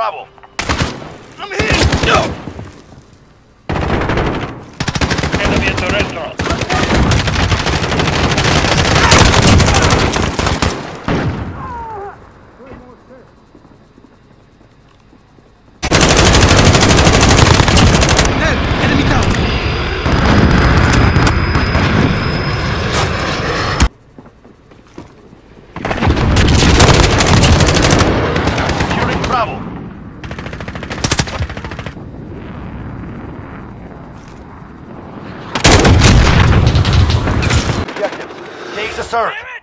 Bravo. I'm hit! No! Enemy at the restaurant. Enemy down! Securing Bravo. Objectives. Days to serve.